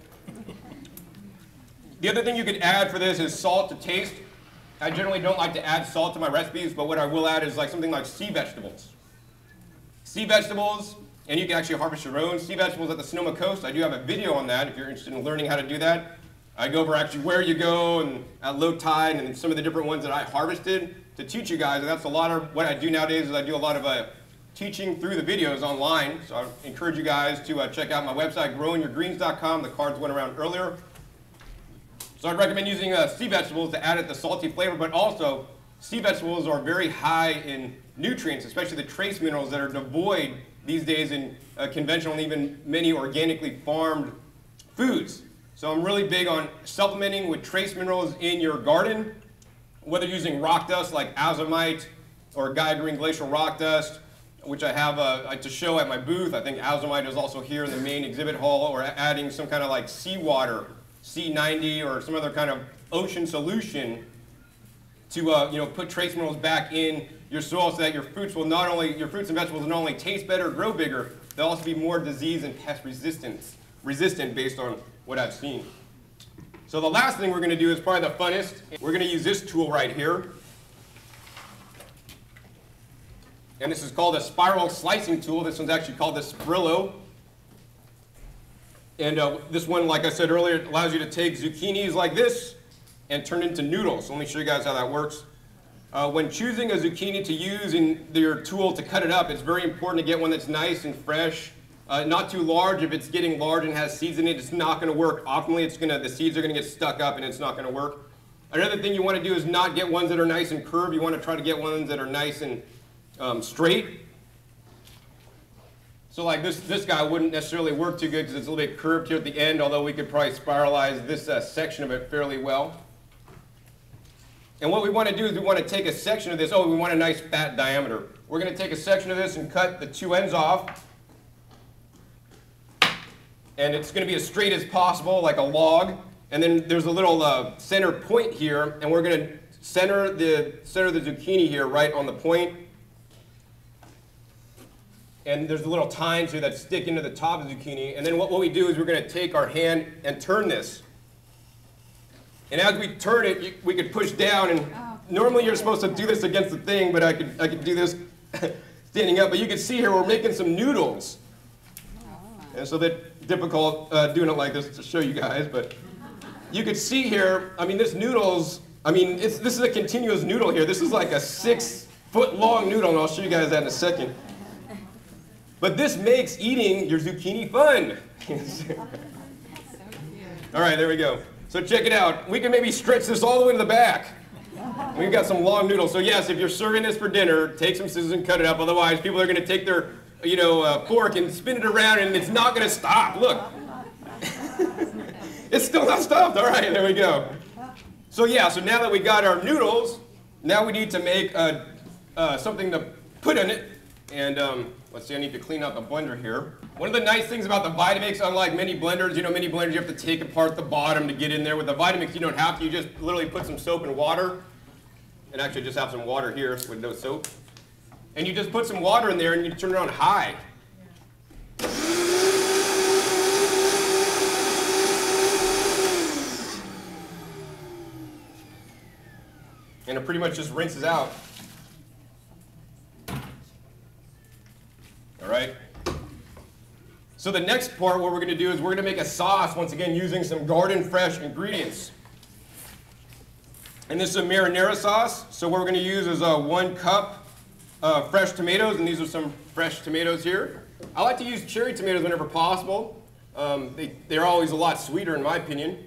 The other thing you could add for this is salt to taste. I generally don't like to add salt to my recipes, but what I will add is like something like sea vegetables. Sea vegetables, and you can actually harvest your own sea vegetables at the Sonoma Coast. I do have a video on that if you're interested in learning how to do that. I go over actually where you go and at low tide and some of the different ones that I harvested to teach you guys. And that's a lot of what I do nowadays is I do a lot of uh, teaching through the videos online. So I encourage you guys to uh, check out my website, growing your greens dot com. The cards went around earlier. So I'd recommend using uh, sea vegetables to add it the salty flavor, but also sea vegetables are very high in nutrients, especially the trace minerals that are devoid these days in uh, conventional and even many organically farmed foods. So I'm really big on supplementing with trace minerals in your garden, whether using rock dust like azomite or Gaia Green Glacial Rock Dust, which I have uh, to show at my booth. I think azomite is also here in the main exhibit hall, or adding some kind of like seawater, C ninety, or some other kind of ocean solution to uh, you know, put trace minerals back in your soil so that your fruits will not only, your fruits and vegetables will not only taste better, grow bigger, they'll also be more disease and pest resistance, resistant based on what I've seen. So the last thing we're going to do is probably the funnest. We're going to use this tool right here. And this is called a spiral slicing tool. This one's actually called the Sprillo. And uh, this one, like I said earlier, allows you to take zucchinis like this and turn into noodles. So let me show you guys how that works. Uh, when choosing a zucchini to use in your tool to cut it up, it's very important to get one that's nice and fresh. Uh, not too large. If it's getting large and has seeds in it, it's not going to work. Optimally, it's gonna, the seeds are going to get stuck up and it's not going to work. Another thing you want to do is not get ones that are nice and curved. You want to try to get ones that are nice and um, straight. So like this, this guy wouldn't necessarily work too good because it's a little bit curved here at the end, although we could probably spiralize this uh, section of it fairly well. And what we want to do is we want to take a section of this. Oh, we want a nice fat diameter. We're going to take a section of this and cut the two ends off. And it's going to be as straight as possible, like a log. And then there's a little uh, center point here, and we're going to center the, center the zucchini here right on the point. And there's a little tines here that stick into the top of the zucchini. And then what, what we do is we're going to take our hand and turn this. And as we turn it, you, we could push down. And normally you're supposed to do this against the thing, but I could, I could do this standing up. But you can see here we're making some noodles. And so they're difficult uh, doing it like this to show you guys, but you could see here, I mean, this noodles, I mean, it's, this is a continuous noodle here. This is like a six foot long noodle, and I'll show you guys that in a second. But this makes eating your zucchini fun. All right, there we go. So check it out. We can maybe stretch this all the way to the back. We've got some long noodles. So yes, if you're serving this for dinner, take some scissors and cut it up. Otherwise, people are going to take their you know, uh, fork and spin it around, and it's not going to stop. Look. It's still not stopped. All right, there we go. So yeah, so now that we got our noodles, now we need to make uh, uh, something to put in it. And um, let's see, I need to clean out the blender here. One of the nice things about the Vitamix, unlike many blenders, you know, many blenders you have to take apart the bottom to get in there. With the Vitamix, you don't have to. You just literally put some soap and water. And actually just have some water here with no soap. And you just put some water in there and you turn it on high. And it pretty much just rinses out. All right. So the next part, what we're going to do is we're going to make a sauce, once again, using some garden fresh ingredients. And this is a marinara sauce. So what we're going to use is uh, one cup of fresh tomatoes, and these are some fresh tomatoes here. I like to use cherry tomatoes whenever possible. Um, they, they're always a lot sweeter, in my opinion.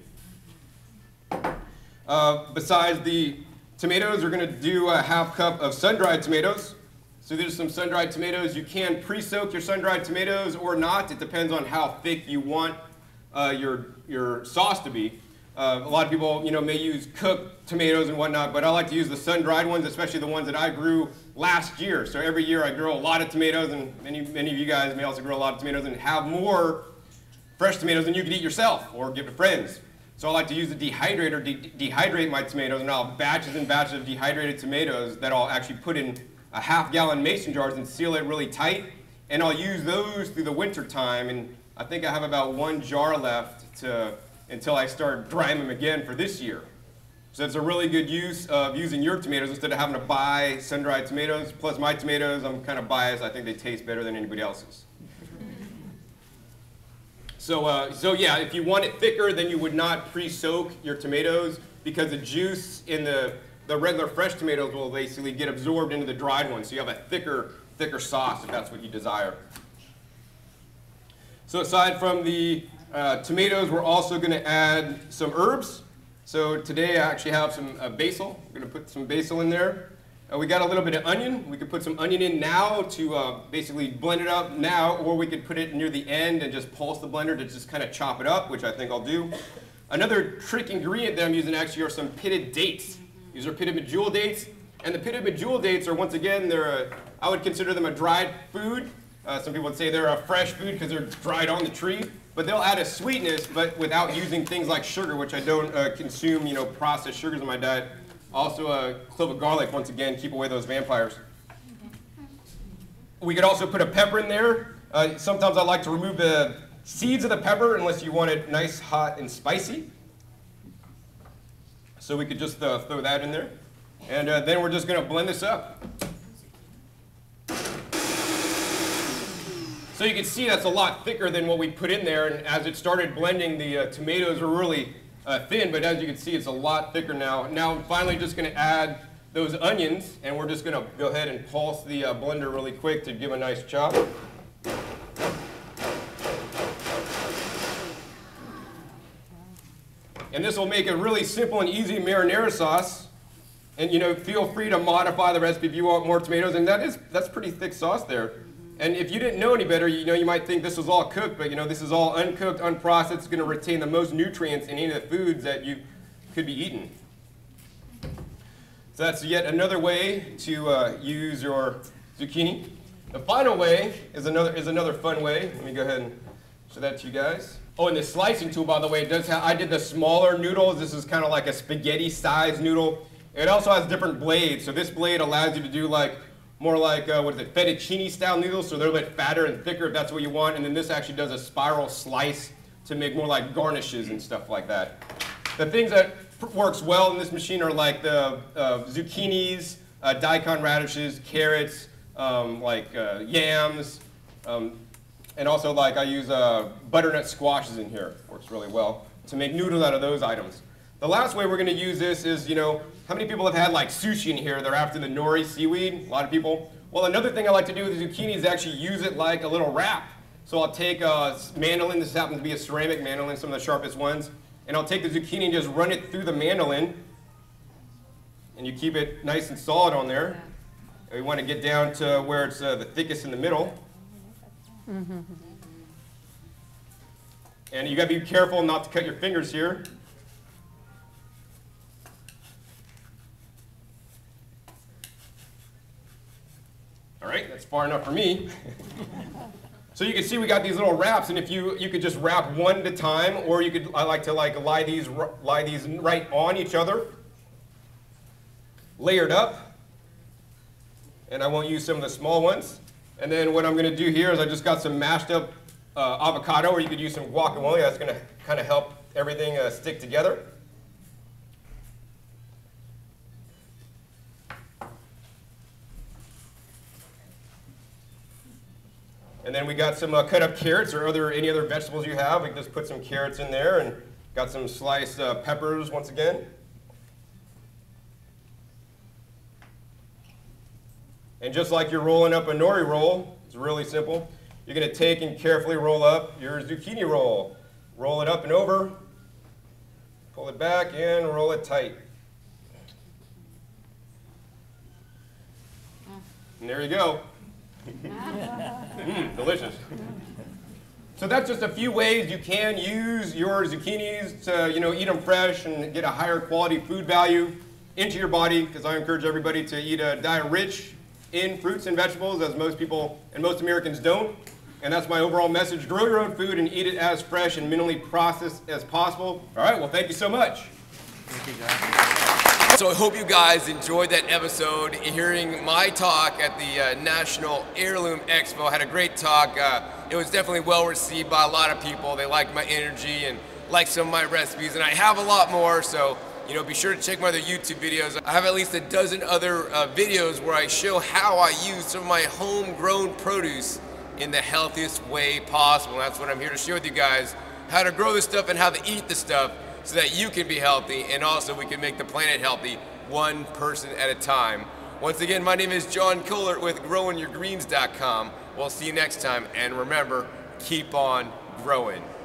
Uh, besides the tomatoes, we're going to do a half cup of sun-dried tomatoes. So these are some sun-dried tomatoes. You can pre-soak your sun-dried tomatoes or not. It depends on how thick you want uh, your, your sauce to be. Uh, a lot of people, you know, may use cooked tomatoes and whatnot, but I like to use the sun-dried ones, especially the ones that I grew last year. So every year I grow a lot of tomatoes, and many, many of you guys may also grow a lot of tomatoes and have more fresh tomatoes than you could eat yourself or give to friends. So I like to use the dehydrator to de dehydrate my tomatoes, and I'll have batches and batches of dehydrated tomatoes that I'll actually put in a half gallon mason jars and seal it really tight. And I'll use those through the winter time, and I think I have about one jar left to until I start drying them again for this year. So it's a really good use of using your tomatoes instead of having to buy sun-dried tomatoes. Plus my tomatoes, I'm kind of biased. I think they taste better than anybody else's. So, uh, so yeah, if you want it thicker, then you would not pre-soak your tomatoes because the juice in the, the regular fresh tomatoes will basically get absorbed into the dried ones. So you have a thicker, thicker sauce if that's what you desire. So aside from the Uh, tomatoes, we're also going to add some herbs. So today I actually have some uh, basil. We're going to put some basil in there. Uh, we got a little bit of onion. We could put some onion in now to uh, basically blend it up now, or we could put it near the end and just pulse the blender to just kind of chop it up, which I think I'll do. Another trick ingredient that I'm using actually are some pitted dates. These are pitted medjool dates, and the pitted medjool dates are, once again, they're a, I would consider them a dried food. Uh, some people would say they're a fresh food because they're dried on the tree, but they'll add a sweetness, but without using things like sugar, which I don't uh, consume, you know, processed sugars in my diet. Also a clove of garlic, once again, keep away those vampires. We could also put a pepper in there. Uh, sometimes I like to remove the seeds of the pepper unless you want it nice, hot, and spicy. So we could just uh, throw that in there. And uh, then we're just going to blend this up. So you can see that's a lot thicker than what we put in there. And as it started blending, the uh, tomatoes were really Uh, thin, but as you can see, it's a lot thicker now. Now I'm finally just going to add those onions, and we're just going to go ahead and pulse the uh, blender really quick to give a nice chop. And this will make a really simple and easy marinara sauce. And you know, feel free to modify the recipe if you want more tomatoes, and that is that's pretty thick sauce there. And if you didn't know any better, you know, you might think this was all cooked, but you know, this is all uncooked, unprocessed. It's going to retain the most nutrients in any of the foods that you could be eating. So that's yet another way to uh, use your zucchini. The final way is another is another fun way. Let me go ahead and show that to you guys. Oh, and the slicing tool, by the way, it does have, I did the smaller noodles. This is kind of like a spaghetti-sized noodle. It also has different blades. So this blade allows you to do like more like, uh, what is it, fettuccine style noodles, so they're a bit fatter and thicker if that's what you want. And then this actually does a spiral slice to make more like garnishes and stuff like that. The things that works well in this machine are like the uh, zucchinis, uh, daikon radishes, carrots, um, like uh, yams, um, and also like I use uh, butternut squashes in here. Works really well to make noodles out of those items. The last way we're going to use this is, you know, how many people have had like sushi in here? They're after the nori seaweed, a lot of people. Well, another thing I like to do with the zucchini is actually use it like a little wrap. So I'll take a mandolin, this happens to be a ceramic mandolin, some of the sharpest ones, and I'll take the zucchini and just run it through the mandolin, and you keep it nice and solid on there. And we want to get down to where it's uh, the thickest in the middle. And you got to be careful not to cut your fingers here. All right, that's far enough for me. So you can see we got these little wraps, and if you you could just wrap one at a time, or you could I like to like lie these lie these right on each other, layered up. And I won't use some of the small ones. And then what I'm going to do here is I just got some mashed up uh, avocado, or you could use some guacamole. That's going to kind of help everything uh, stick together. And then we got some uh, cut up carrots or other any other vegetables you have. We can just put some carrots in there, and got some sliced uh, peppers once again. And just like you're rolling up a nori roll, it's really simple. You're going to take and carefully roll up your zucchini roll. Roll it up and over, pull it back, and roll it tight. And there you go. Mm, delicious. So that's just a few ways you can use your zucchinis to, you know, eat them fresh and get a higher quality food value into your body, because I encourage everybody to eat a diet rich in fruits and vegetables, as most people and most Americans don't. And that's my overall message. Grow your own food and eat it as fresh and minimally processed as possible. All right, well, thank you so much. Thank you, guys. So I hope you guys enjoyed that episode, hearing my talk at the uh, National Heirloom Expo. I had a great talk. Uh, it was definitely well received by a lot of people. They liked my energy and liked some of my recipes, and I have a lot more, so you know, be sure to check my other YouTube videos. I have at least a dozen other uh, videos where I show how I use some of my homegrown produce in the healthiest way possible. And that's what I'm here to share with you guys, how to grow this stuff and how to eat the stuff so that you can be healthy, and also we can make the planet healthy one person at a time. Once again, my name is John Kohler with growing your greens dot com. We'll see you next time, and remember, keep on growing.